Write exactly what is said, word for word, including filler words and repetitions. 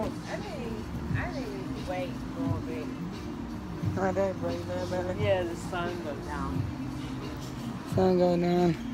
I think I think we should wait for a bit. Not that break, man, man. Yeah, the sun goes down. Sun go down.